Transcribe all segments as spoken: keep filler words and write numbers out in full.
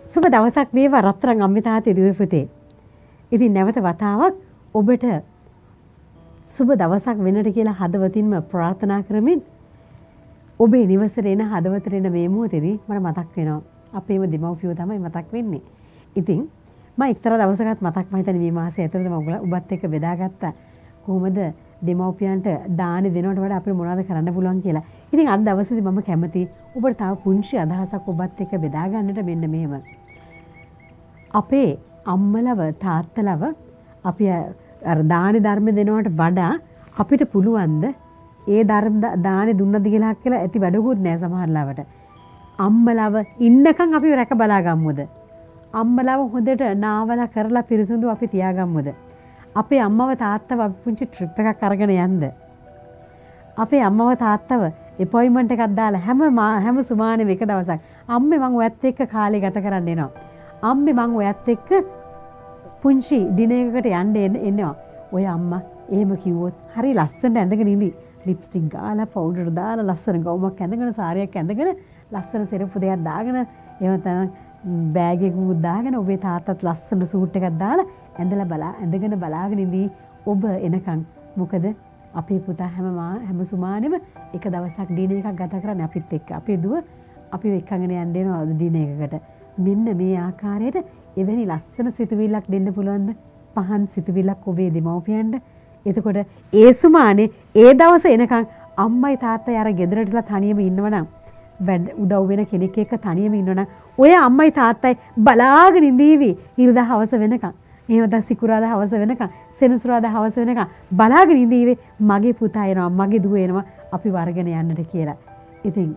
සුබ දවසක් වේවා රත්තරන් අම්මේ තාත්තේ දුවේ පුතේ. ඉතින් නැවත වතාවක් ඔබට සුබ දවසක් වෙන්නට කියලා හදවතින්ම ප්‍රාර්ථනා කරමින් ඔබේ නිවසට එන හදවතට එන මේ මොහොතේදී මට මතක් වෙනවා අපේම දෙමව්පියෝ තමයි මතක් වෙන්නේ. ඉතින් මම එක්තරා දවසකට මතක් මම හිතන්නේ මේ මාසයේ ඇතුළත මම ඔබත් එක්ක බෙදාගත්තා කොහොමද දෙමව්පියන්ට දාන දෙනවට වඩා අපිට මොනවද කරන්න පුළුවන් කියලා. ඉතින් අද දවසේදී මම කැමති ඔබට තව පුංචි අදහසක් ඔබත් එක්ක බෙදා ගන්නට මෙන්න මෙහෙම. අපේ අම්මලව තාත්තලව අපි අර දාන ධර්ම දෙනවට වඩා අපිට පුළුවන්ද ඒ ධර්ම දාන දුන්නද කියලා කියලා ඇති වැඩකුත් නෑ සමහරලාවට. අම්මලව ඉන්නකම් අපි රැක බලා ගමුද? අම්මලව හොඳට නාවලා කරලා පිරිසුදු අපි තියාගමුද? අපේ අම්මව තාත්තව අපි පුංචි ට්‍රිප් එකක් අරගෙන යන්න. අපේ අම්මව තාත්තව අපොයින්ට්මන්ට් එකක් දාලා හැම හැම සුමානෙම එක දවසක් අම්මේ මං ඔයත් එක්ක කාලේ ගත කරන්න එනවා. අම්මේ මං ඔයත් එක්ක පුංචි ඩිනර් එකකට යන්න එනවා. ඔය අම්මා එහෙම කිව්වොත් හරි ලස්සනට ඇඳගෙන ඉඳි. ලිප්ස්ටික් ගාලා පවුඩර් දාලා ලස්සන ගවුමක් ඇඳගෙන සාරියක් ඇඳගෙන ලස්සන සෙරප්පු දෙකක් දාගෙන එහෙම තමයි බෑග් එකකුත් දාගෙන ඔබේ තාත්තත් ලස්සන සූට් එකක් දාලා ඇඳලා බලා ඇඳගෙන බලාගෙන ඉඳී ඔබ එනකන්. මොකද අපේ පුතා හැම හැම සුමානෙම එක දවසක් ඩිනර් එකක් ගත කරන්නේ අපිත් එක්ක. අපේ දුව අපි එක්කගෙන යන්න එනවා ඩිනර් එකකට. මෙන්න මේ ආකාරයට එවැනි ලස්සන සිතුවිල්ලක් දෙන්න පුළුවන්ද? පහන් සිතුවිල්ලක් ඔබේ දෙමව්පියන්ට. එතකොට ඒ සුමානේ ඒ දවස එනකන් අම්මයි තාත්තයි අර ගෙදරටලා තනියම ඉන්නවනම් වැඩ උදව් වෙන කෙනෙක් එක්ක තනියම ඉන්නවනම් ඔය අම්මයි තාත්තයි බලාගෙන ඉඳීවි ඉරිදා හවස වෙනකන්. එහෙම නැත්නම් සිකුරාදා හවස වෙනකන් සෙනසුරාදා හවස වෙනකන් බලාගෙන ඉඳීවි මගේ පුතා එනවා මගේ දුව එනවා අපි වරගෙන යන්නට කියලා. ඉතින්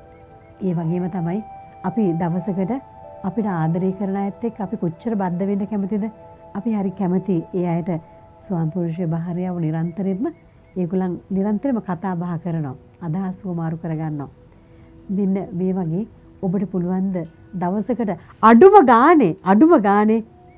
ඒ වගේම තමයි අපි දවසකට අපිට ආදරය කරන අයත් එක්ක අපි කොච්චර බද්ධ වෙන්න කැමතිද? අපි හරි කැමති ඒ අයට ස්වාම පුරුෂ භාර්යාව නිරන්තරයෙන්ම ඒගොල්ලන් නිරන්තරයෙන්ම කතා බහ කරනවා. අදහස් වමාරු කරගන්නවා. මෙන්න මේ වගේ ඔබට පුළුවන් ද දවසකට අඩුම ගානේ අඩුම ගානේ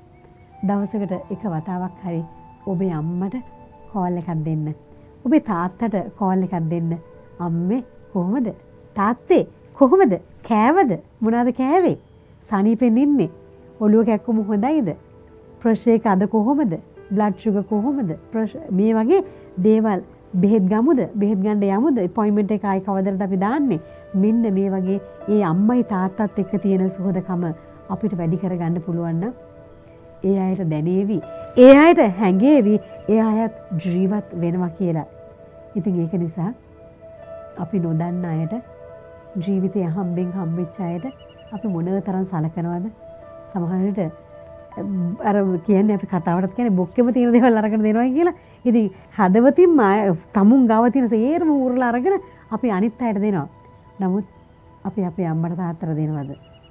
දවසකට එක වතාවක් හරි ඔබේ අම්මට කෝල් එකක් දෙන්න. ඔබේ තාත්තට කෝල් එකක් දෙන්න. අම්මේ කොහොමද? තාත්තේ කොහොමද? කෑවද? මොනවාද කෑවේ? සනීපෙන් ඉන්නේ? ඔළුව කැක්කුම හොඳයිද? ප්‍රෙෂර් එක අද කොහොමද? බ්ලඩ් ෂුගර් කොහොමද? මේ වගේ දේවල් බෙහෙත් ගමුද? බෙහෙත් ගන්න යමුද? අපොයින්ට්මන්ට් එක ආයි කවදද අපි දාන්නේ? මෙන්න මේ වගේ ඒ අම්මයි තාත්තත් එක්ක තියෙන සුහදකම අපිට වැඩි කරගන්න පුළුවන් නම් ඒ අයට දැනේවි. ඒ අයට හැඟේවි ඒ අයත් ජීවත් වෙනවා කියලා. ඉතින් ඒක නිසා අපි නොදන්න අයට ජීවිතය හම්බෙන් හම්බෙච්ච අයට අපි මොනතරම් සලකනවද? සමහර විට අර කියන්නේ අපි කතාවටත් කියන්නේ බොක්කෙම තියෙන දේවල් අරගෙන දෙනවා කියලා. ඉතින් හදවතින්ම තමුන් ගාව තියෙන සේරම ඌරලා අරගෙන අපි අනිත් අයට දෙනවා. නමුත් අපි අපේ අම්මට තාත්තට දෙනවද?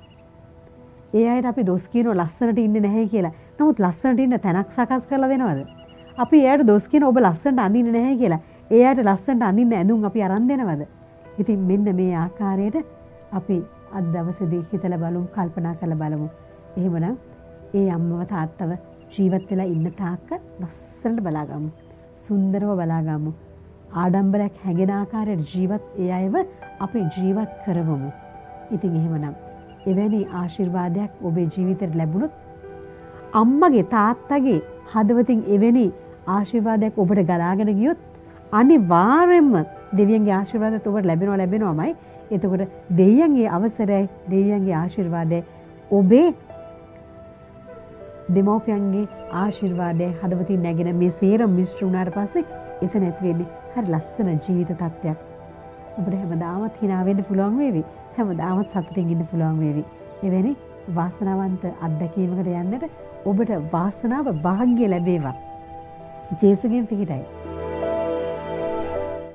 ඒ අයට අපි දොස් කියනවා ලස්සනට ඉන්නේ නැහැ කියලා. නමුත් ලස්සනට ඉන්න තැනක් සකස් කරලා දෙනවද? අපි ඒ අයට දොස් කියන ඔබ ලස්සනට අඳින්නේ නැහැ කියලා. ඒ අයට ලස්සනට අඳින්න ඇඳුම් අපි අරන් දෙනවද? ඉතින් මෙන්න මේ ආකාරයට අපි අද දවසේදී හිතලා බලමු, කල්පනා කරලා බලමු. එහෙමනම් ඒ අම්මව තාත්තව ජීවත් වෙලා ඉන්න තාක්ක ලස්සනට බලාගමු. සුන්දරව බලාගමු. ආඩම්බරයක් හැඟෙන ආකාරයට ජීවත් ඒ අයව අපි ජීවත් කරවමු. ඉතින් එහෙමනම් එවැනි ආශිර්වාදයක් ඔබේ ජීවිතේට ලැබුණොත් අම්මගේ තාත්තගේ හදවතින් එවැනි ආශිර්වාදයක් ඔබට ගලාගෙන ගියොත් අනිවාර්යයෙන්ම දෙවියන්ගේ ආශිර්වාදات ඔබට ලැබෙනවා ලැබෙනවාමයි. එතකොට දෙවියන්ගේ අවසරයි දෙවියන්ගේ ආශිර්වාදය ඔබේ දෙමෝපියන්ගේ ආශිර්වාදය හදවතින් නැගෙන මේ සේරම මිශ්‍ර වුණාට පස්සේ එතන ඇති වෙන්නේ හරි ලස්සන ජීවිත තත්ත්වයක්. ඔබට හැමදාමත් hina වෙන්න පුළුවන් වේවි. හැමදාමත් සතුටින් ඉන්න පුළුවන් වේවි. එවැනි වාසනාවන්ත අත්දැකීමකට යන්නට ඔබට වාසනාව වාග්ය ලැබේවා. ජේසුගෙන් පිහිටයි.